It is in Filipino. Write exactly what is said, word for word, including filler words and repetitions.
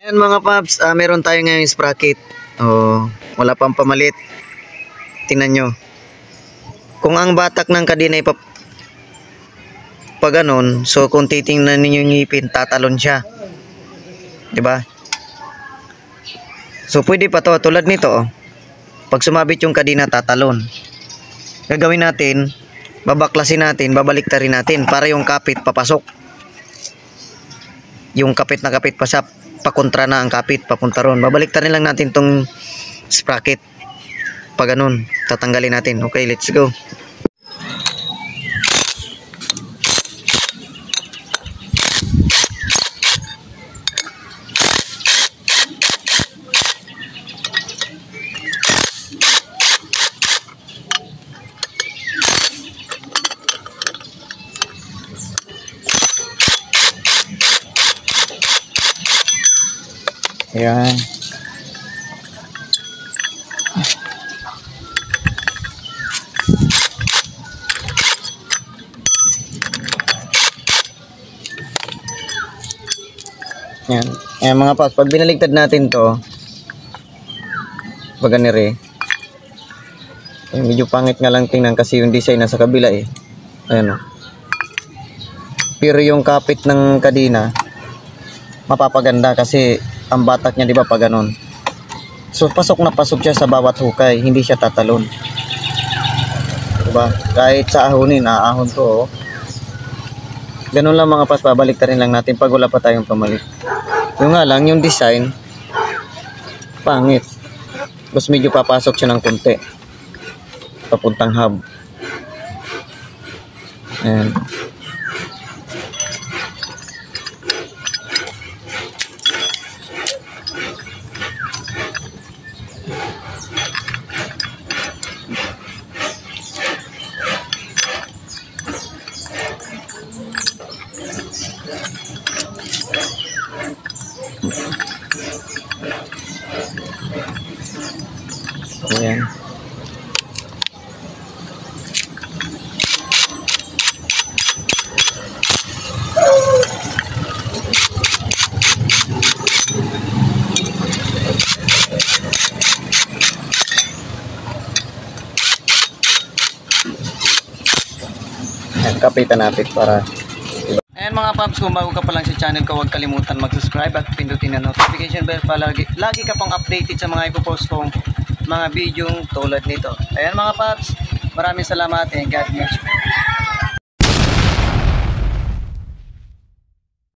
Ayan mga paps, uh, meron tayo ngayong sprocket. Oh, wala pang pamalit. Tingnan nyo. Kung ang batak ng kadina ay pa, pa ganon, so kung titingnan ninyo yung ngipin, tatalon siya. Diba? So pwede pa to, tulad nito. Oh. Pag sumabit yung kadina, tatalon. Gagawin natin, babaklasin natin, babaliktarin natin para yung kapit papasok. Yung kapit na kapit pa sa pakontra na ang kapit papunta ron. Babaliktarin lang natin tong sprocket. Pag ganun, tatanggalin natin. Okay, let's go. Ayan. Ayan. Ayan mga paps, pag binaligtad natin to, pag ganire, eh, medyo pangit nga lang tingnan kasi yung design nasa kabila eh. Ayan o. Pero yung kapit ng kadina, mapapaganda kasi ang batak niya, di ba, pag ganon. So pasok na pasok siya sa bawat hukay, hindi siya tatalon. Diba? Kahit sa ahonin, aahon to. Oh. Ganun lang mga pas, babalik ta rin lang natin pag wala pa tayong pamalit. Yung nga lang, yung design, pangit. Mas medyo papasok siya ng konti. Papuntang hub. Ayan. Ayan. Ayan, kapitan natin para diba? Ayan mga paps, kung bago ka pa lang sa channel ko, huwag kalimutan mag-subscribe at pindutin ang notification bell para lagi, lagi ka pang updated sa mga ipopost kong mga video tulad nito. Ayan mga paps, maraming salamat and God bless you.